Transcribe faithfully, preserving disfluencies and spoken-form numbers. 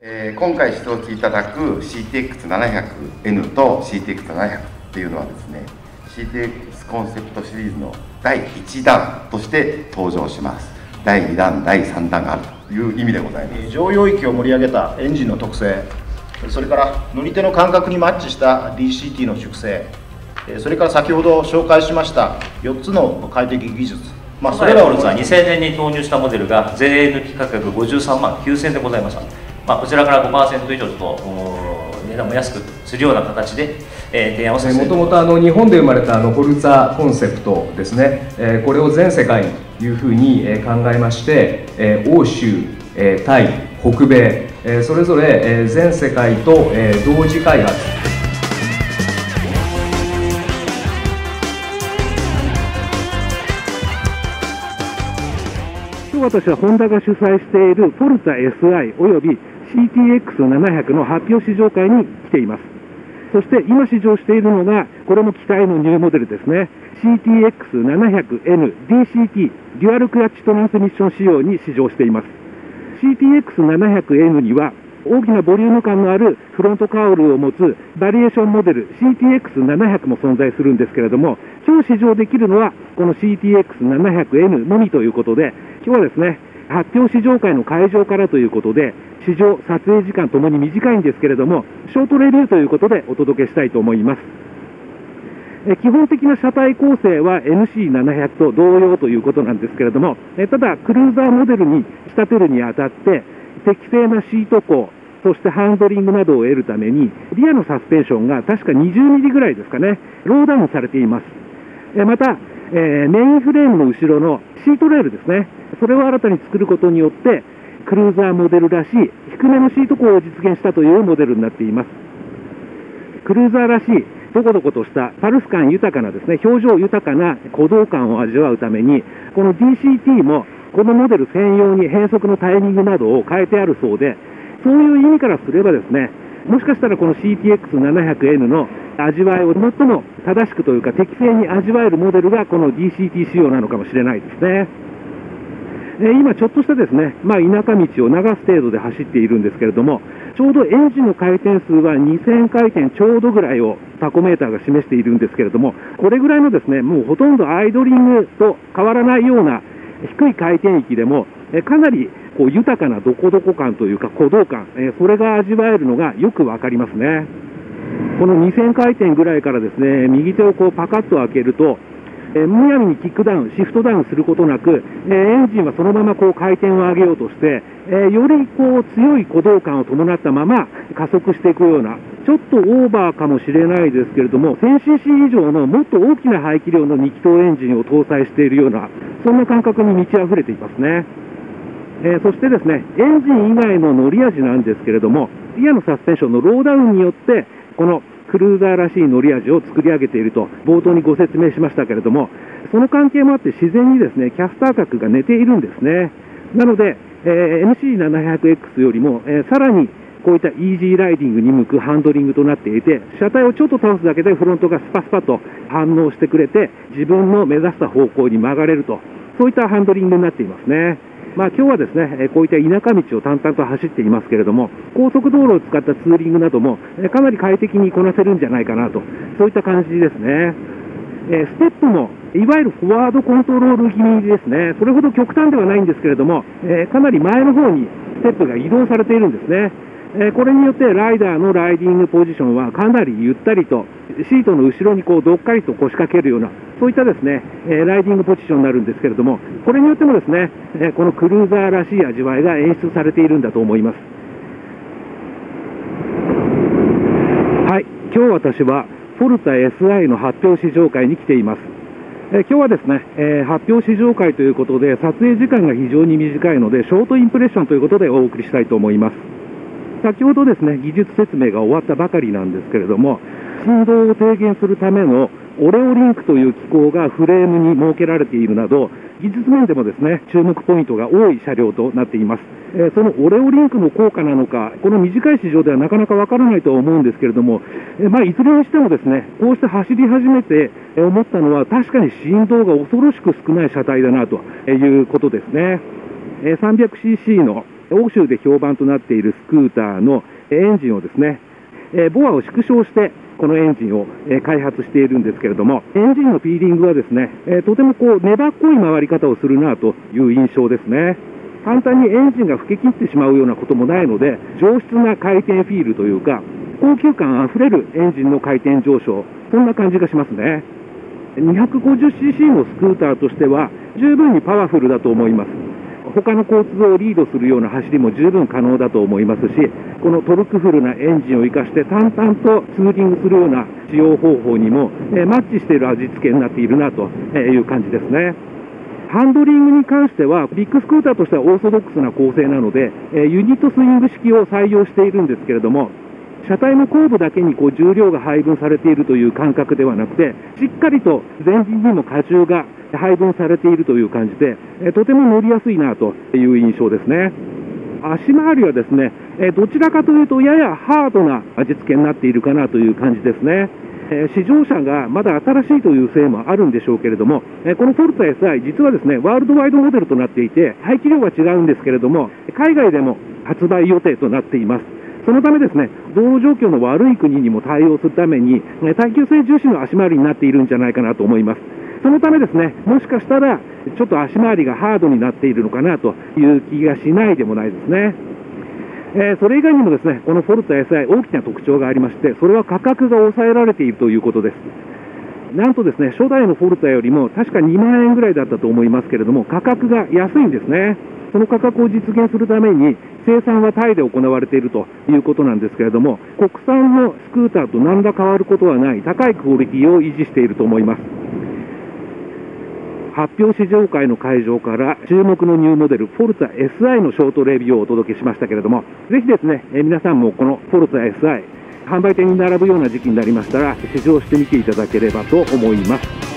えー、今回試乗していただく シーティーエックスななひゃくエヌ と シーティーエックスななひゃく っていうのはですね シーティーエックス コンセプトシリーズのだいいちだんとして登場します。だいにだんだいさんだんがあるという意味でございます。 乗用域を盛り上げたエンジンの特性、それから乗り手の感覚にマッチした ディーシーティー の熟成、それから先ほど紹介しましたよっつの快適技術、 まあ、それらをにせんねんに投入したモデルが税抜き価格ごじゅうさんまんきゅうせんえんでございました。まあ、こちらから ごパーセント 以上と値段も安くするような形で、えー、提案をさせていただきます。 もともと日本で生まれたあのフォルツァコンセプトですね、えー、これを全世界というふうに考えまして、えー、欧州、えー、タイ、北米、えー、それぞれ、えー、全世界と、えー、同時開発。 今日私はホンダが主催しているフォルツァ エスアイ および シーティーエックスななひゃく の発表試乗会に来ています。そして今試乗しているのが、これも期待のニューモデルですね。シーティーエックスななひゃくエヌ ディーシーティー デュアルクラッチトランスミッション仕様に試乗しています。シーティーエックスななひゃくエヌ には大きなボリューム感のあるフロントカウルを持つバリエーションモデル シーティーエックスななひゃく も存在するんですけれども、今日試乗できるのはこの シーティーエックスななひゃくエヌ のみということで、今日はですね発表試乗会の会場からということで、試乗撮影時間ともに短いんですけれども、ショートレビューということでお届けしたいと思います。え基本的な車体構成は エヌシーななひゃく と同様ということなんですけれども、えただクルーザーモデルに仕立てるにあたって適正なシート高、そしてハンドリングなどを得るためにリアのサスペンションが確かにじゅうミリぐらいですかね、ローダウンされています。えまた、えー、メインフレームの後ろのシートレールですね、それを新たに作ることによってクルーザーモデルらしい低めのシート高を実現したというモデルになっています。クルーザーらしいどこどことしたパルス感豊かなですね、表情豊かな鼓動感を味わうために、この ディーシーティー もこのモデル専用に変速のタイミングなどを変えてあるそうで、そういう意味からすればですね、もしかしたらこの シーティーエックスななひゃくエヌ の味わいを最も正しくというか適正に味わえるモデルがこの ディーシーティー 仕様なのかもしれないですね。え今ちょっとしたですね、まあ、田舎道を流す程度で走っているんですけれども、ちょうどエンジンの回転数はにせんかい転ちょうどぐらいをタコメーターが示しているんですけれども、これぐらいのですね、もうほとんどアイドリングと変わらないような低い回転域でもえかなりこう豊かなどこどこ感というか鼓動感、えそれが味わえるのがよくわかりますね。このにせんかい転ぐらいからですね、右手をこうパカッと開けると、えー、むやみにキックダウン、シフトダウンすることなく、えー、エンジンはそのままこう回転を上げようとして、えー、よりこう強い鼓動感を伴ったまま加速していくような、ちょっとオーバーかもしれないですけれども、せんシーシー 以上のもっと大きな排気量のに気筒エンジンを搭載しているような、そんな感覚に満ち溢れていますね。えー、そしてですね、エンジン以外の乗り味なんですけれども、リアのサスペンションのローダウンによって、このクルーザーらしい乗り味を作り上げていると冒頭にご説明しましたけれども、その関係もあって自然にですねキャスター角が寝ているんですね。なので、えー、エヌシーななひゃくエックス よりも、えー、さらにこういったイージーライディングに向くハンドリングとなっていて、車体をちょっと倒すだけでフロントがスパスパと反応してくれて、自分の目指した方向に曲がれると、そういったハンドリングになっていますね。まあ、今日はですね、こういった田舎道を淡々と走っていますけれども、高速道路を使ったツーリングなどもかなり快適にこなせるんじゃないかなと、そういった感じですね。えステップもいわゆるフォワードコントロール気味ですね。それほど極端ではないんですけれども、えかなり前の方にステップが移動されているんですね。えこれによってライダーのライディングポジションはかなりゆったりとシートの後ろにこうどっかりと腰掛けるような、そういったですね、えー、ライディングポジションになるんですけれども、これによってもですね、えー、このクルーザーらしい味わいが演出されているんだと思います。はい、今日私はフォルツァ エスアイ の発表試乗会に来ています。えー、今日はですね、えー、発表試乗会ということで撮影時間が非常に短いのでショートインプレッションということでお送りしたいと思います。先ほどですね、技術説明が終わったばかりなんですけれども、振動を低減するためのオレオリンクという機構がフレームに設けられているなど、技術面でもですね、注目ポイントが多い車両となっています。えー、そのオレオリンクの効果なのか、この短い市場ではなかなかわからないとは思うんですけれども、えー、まあ、いずれにしてもですね、こうして走り始めて思ったのは、確かに振動が恐ろしく少ない車体だなということですね。えー、さんびゃくシーシー の欧州で評判となっているスクーターのエンジンをですね、えー、ボアを縮小してこのエンジンを、えー、開発しているんですけれども、エンジンのフィーリングはですね、えー、とてもこう粘っこい回り方をするなという印象ですね。簡単にエンジンが吹き切ってしまうようなこともないので、上質な回転フィールというか、高級感あふれるエンジンの回転上昇、そんな感じがしますね。にひゃくごじゅっシーシー のスクーターとしては十分にパワフルだと思います。他の交通をリードするような走りも十分可能だと思いますし、このトルクフルなエンジンを生かして淡々とツーリングするような使用方法にも、えー、マッチしている味付けになっているなという感じですね。ハンドリングに関してはビッグスクーターとしてはオーソドックスな構成なので、えー、ユニットスイング式を採用しているんですけれども、車体の後部だけにこう重量が配分されているという感覚ではなくて、しっかりと前輪にも荷重が配分されているという感じで、えとても乗りやすいなという印象ですね。足回りはですね、えどちらかというとややハードな味付けになっているかなという感じですね。え試乗車がまだ新しいというせいもあるんでしょうけれども、えこのフォルツァ エスアイ 実はですね、ワールドワイドモデルとなっていて、排気量は違うんですけれども、海外でも発売予定となっています。そのためですね、道路状況の悪い国にも対応するために、耐久性重視の足回りになっているんじゃないかなと思います。そのためですね、もしかしたらちょっと足回りがハードになっているのかなという気がしないでもないですね。えー、それ以外にもですね、このフォルツァ エスアイ 大きな特徴がありまして、それは価格が抑えられているということです。なんとですね、初代のフォルツァよりも確かにまんえんぐらいだったと思いますけれども、価格が安いんですね。その価格を実現するために生産はタイで行われているということなんですけれども、国産のスクーターと何ら変わることはない高いクオリティを維持していると思います。発表試乗会の会場から注目のニューモデルフォルツァ エスアイ のショートレビューをお届けしましたけれども、ぜひですね、え皆さんもこのフォルツァ エスアイ 販売店に並ぶような時期になりましたら試乗してみていただければと思います。